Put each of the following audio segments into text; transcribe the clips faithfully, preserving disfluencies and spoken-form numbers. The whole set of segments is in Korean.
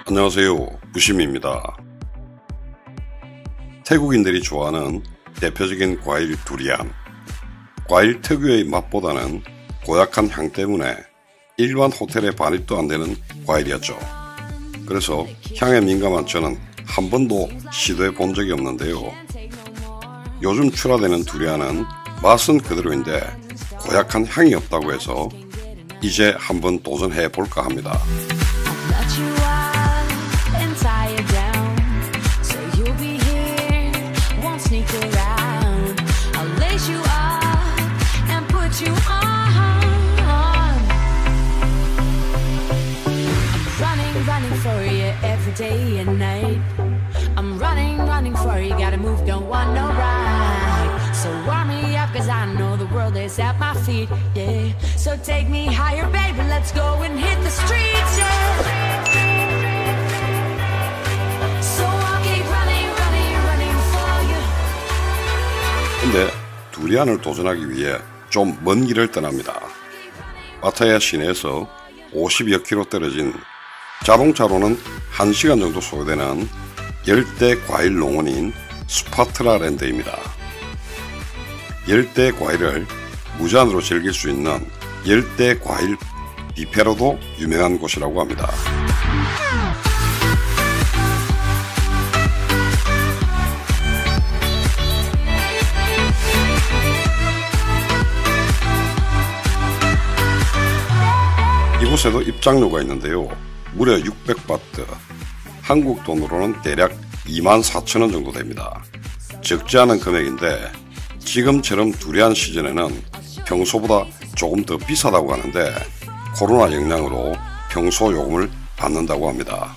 안녕하세요, 부심입니다. 태국인들이 좋아하는 대표적인 과일 두리안. 과일 특유의 맛보다는 고약한 향 때문에 일반 호텔에 반입도 안되는 과일이었죠. 그래서 향에 민감한 저는 한 번도 시도해 본 적이 없는데요. 요즘 출하되는 두리안은 맛은 그대로인데 고약한 향이 없다고 해서 이제 한번 도전해 볼까 합니다. Day and night, I'm running, running for you. Gotta move, don't want no ride. So warm me up, cause I know the world is at my feet, yeah. So take me higher, baby, let's go and hit the streets, yeah. So I'll keep running, running, running for you. 근데 두리안을 도전하기 위해 좀 먼 길을 떠납니다. 파타야 시내에서 오십여 킬로 떨어진 자동차로는 한 시간 정도 소요되는 열대 과일 농원인 수파트라랜드입니다. 열대 과일을 무제한으로 즐길 수 있는 열대 과일 뷔페로도 유명한 곳이라고 합니다. 이곳에도 입장료가 있는데요. 무려 육백 바트, 한국 돈으로는 대략 이만 사천 원 정도 됩니다. 적지 않은 금액인데 지금처럼 두리안 시즌에는 평소보다 조금 더 비싸다고 하는데 코로나 영향으로 평소 요금을 받는다고 합니다.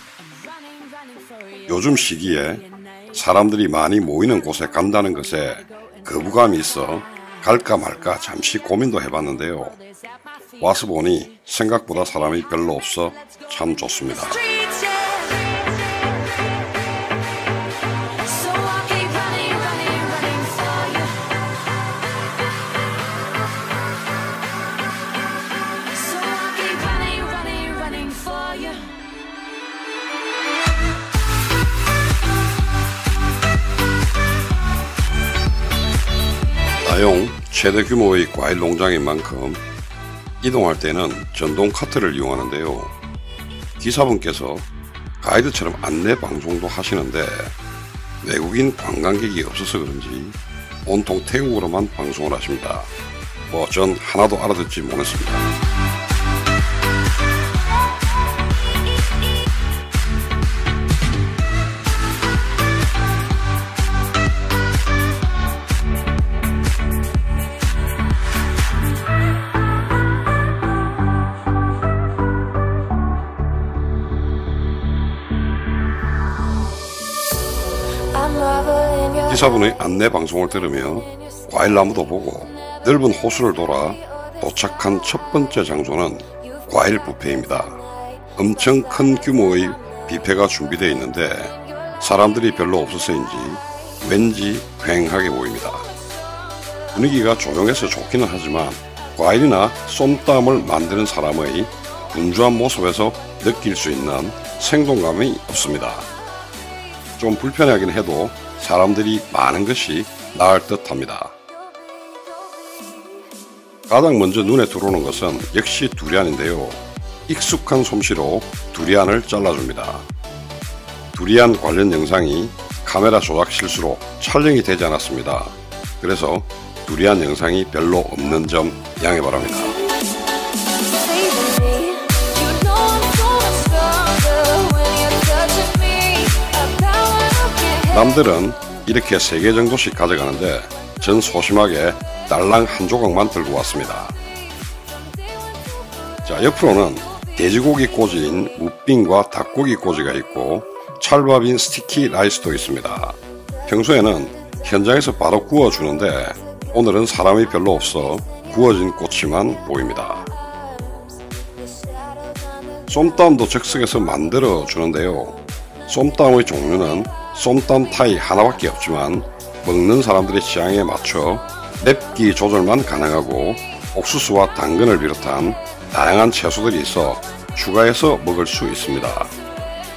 요즘 시기에 사람들이 많이 모이는 곳에 간다는 것에 거부감이 있어 갈까 말까 잠시 고민도 해봤는데요. 와서 보니 생각보다 사람이 별로 없어 참 좋습니다. 나용 최대 규모의 과일 농장인 만큼 이동할 때는 전동 카트를 이용하는데요. 기사분께서 가이드처럼 안내 방송도 하시는데 외국인 관광객이 없어서 그런지 온통 태국어로만 방송을 하십니다. 뭐 전 하나도 알아듣지 못했습니다. 기사분의 안내 방송을 들으며 과일나무도 보고 넓은 호수를 돌아 도착한 첫 번째 장소는 과일 뷔페입니다. 엄청 큰 규모의 뷔페가 준비되어 있는데 사람들이 별로 없어서인지 왠지 휑하게 보입니다. 분위기가 조용해서 좋기는 하지만 과일이나 쏨땀을 만드는 사람의 분주한 모습에서 느낄 수 있는 생동감이 없습니다. 좀 불편하긴 해도 사람들이 많은 것이 나을 듯 합니다. 가장 먼저 눈에 들어오는 것은 역시 두리안인데요. 익숙한 솜씨로 두리안을 잘라줍니다. 두리안 관련 영상이 카메라 조작 실수로 촬영이 되지 않았습니다. 그래서 두리안 영상이 별로 없는 점 양해 바랍니다. 남들은 이렇게 세 개 정도씩 가져가는데 전 소심하게 딸랑 한 조각만 들고 왔습니다. 자, 옆으로는 돼지고기 꼬지인 무빙과 닭고기 꼬지가 있고 찰밥인 스티키 라이스도 있습니다. 평소에는 현장에서 바로 구워주는데 오늘은 사람이 별로 없어 구워진 꼬치만 보입니다. 쏨땀도 즉석에서 만들어 주는데요. 쏨땀의 종류는 쏨땀 타이 하나밖에 없지만 먹는 사람들의 취향에 맞춰 맵기 조절만 가능하고 옥수수와 당근을 비롯한 다양한 채소들이 있어 추가해서 먹을 수 있습니다.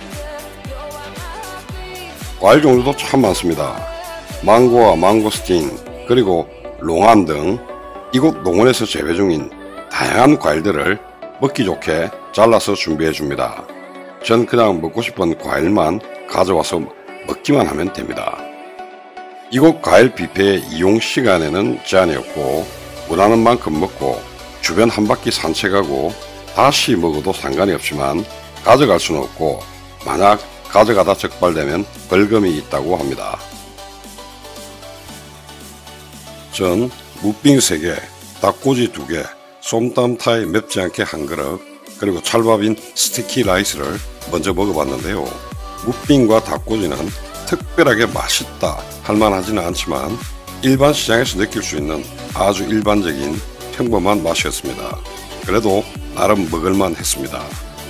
과일 종류도 참 많습니다. 망고와 망고스틴, 그리고 롱안 등 이곳 농원에서 재배 중인 다양한 과일들을 먹기 좋게 잘라서 준비해 줍니다. 전 그냥 먹고 싶은 과일만 가져와서 먹기만 하면 됩니다. 이곳 과일 뷔페의 이용 시간에는 제한이 없고 원하는 만큼 먹고 주변 한 바퀴 산책하고 다시 먹어도 상관이 없지만 가져갈 수는 없고 만약 가져가다 적발되면 벌금이 있다고 합니다. 전 무빙 세 개, 닭꼬지 두 개, 솜땀타이 맵지 않게 한 그릇, 그리고 찰밥인 스티키 라이스를 먼저 먹어봤는데요. 무빙과 닭꼬지는 특별하게 맛있다 할만하지는 않지만 일반 시장에서 느낄 수 있는 아주 일반적인 평범한 맛이었습니다. 그래도 나름 먹을만 했습니다.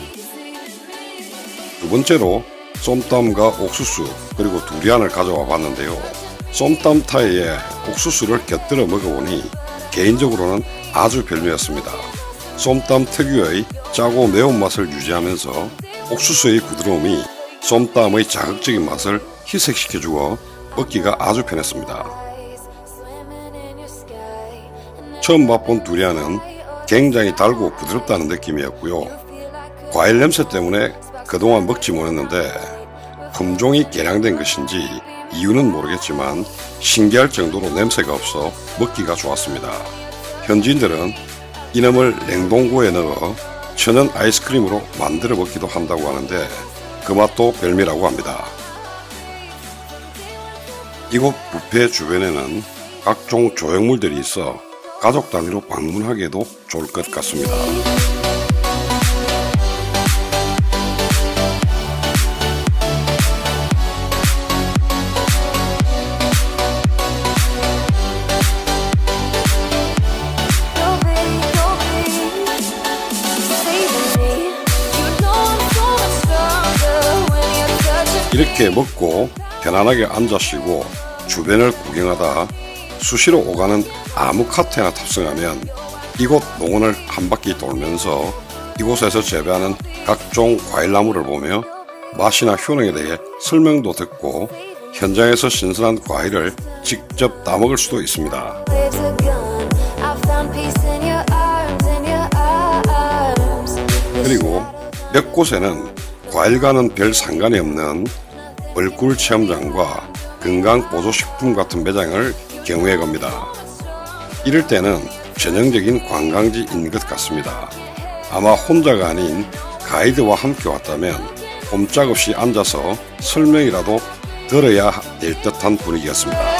두 번째로 솜땀과 옥수수 그리고 두리안을 가져와 봤는데요. 솜땀타이에 옥수수를 곁들여 먹어보니 개인적으로는 아주 별미였습니다. 솜땀 특유의 짜고 매운맛을 유지하면서 옥수수의 부드러움이 솜땀의 자극적인 맛을 희석시켜주어 먹기가 아주 편했습니다. 처음 맛본 두리안은 굉장히 달고 부드럽다는 느낌이었고요. 과일 냄새 때문에 그동안 먹지 못했는데 품종이 개량된 것인지 이유는 모르겠지만 신기할 정도로 냄새가 없어 먹기가 좋았습니다. 현지인들은 이놈을 냉동고에 넣어 천연 아이스크림으로 만들어 먹기도 한다고 하는데 그 맛도 별미라고 합니다. 이곳 뷔페 주변에는 각종 조형물들이 있어 가족 단위로 방문하기에도 좋을 것 같습니다. 이렇게 먹고 편안하게 앉아 쉬고 주변을 구경하다 수시로 오가는 아무 카트에나 탑승하면 이곳 농원을 한 바퀴 돌면서 이곳에서 재배하는 각종 과일나무를 보며 맛이나 효능에 대해 설명도 듣고 현장에서 신선한 과일을 직접 따먹을 수도 있습니다. 그리고 몇 곳에는 과일과는 별 상관이 없는 얼굴 체험장과 건강보조식품 같은 매장을 경유해 갑니다. 이럴 때는 전형적인 관광지인 것 같습니다. 아마 혼자가 아닌 가이드와 함께 왔다면 꼼짝없이 앉아서 설명이라도 들어야 될 듯한 분위기였습니다.